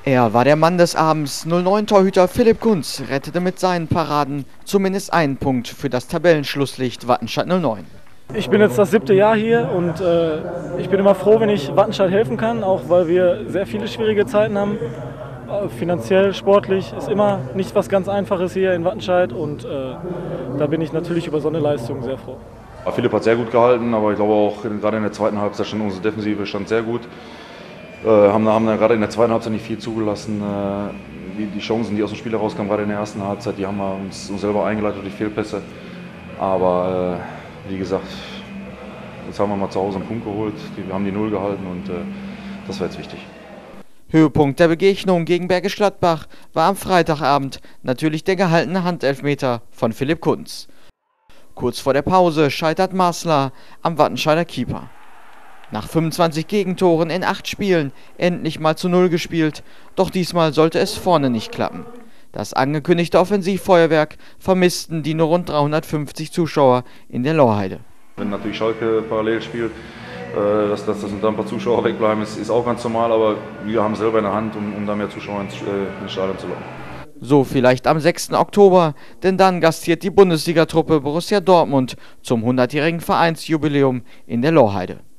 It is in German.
Er war der Mann des Abends. 09-Torhüter Philipp Kunz rettete mit seinen Paraden zumindest einen Punkt für das Tabellenschlusslicht Wattenscheid 09. Ich bin jetzt das 7. Jahr hier und ich bin immer froh, wenn ich Wattenscheid helfen kann, auch weil wir sehr viele schwierige Zeiten haben. Finanziell, sportlich ist immer nicht was ganz Einfaches hier in Wattenscheid und da bin ich natürlich über so eine Leistung sehr froh. Philipp hat sehr gut gehalten, aber ich glaube auch gerade in der zweiten Halbzeit stand unsere Defensive sehr gut. Haben da gerade in der zweiten Halbzeit nicht viel zugelassen. Die Chancen, die aus dem Spiel herauskamen, gerade in der ersten Halbzeit, die haben wir uns selber eingeleitet durch Fehlpässe. Aber wie gesagt, jetzt haben wir mal zu Hause einen Punkt geholt, wir haben die 0 gehalten und das war jetzt wichtig. Höhepunkt der Begegnung gegen Bergisch Gladbach war am Freitagabend natürlich der gehaltene Handelfmeter von Philipp Kunz. Kurz vor der Pause scheitert Masler am Wattenscheider Keeper. Nach 25 Gegentoren in 8 Spielen endlich mal zu 0 gespielt, doch diesmal sollte es vorne nicht klappen. Das angekündigte Offensivfeuerwerk vermissten die nur rund 350 Zuschauer in der Lorheide. Wenn natürlich Schalke parallel spielt, dass da ein paar Zuschauer wegbleiben, ist auch ganz normal, aber wir haben selber in der Hand, um da mehr Zuschauer ins Stadion zu locken. So vielleicht am 6. Oktober, denn dann gastiert die Bundesligatruppe Borussia Dortmund zum 100-jährigen Vereinsjubiläum in der Lorheide.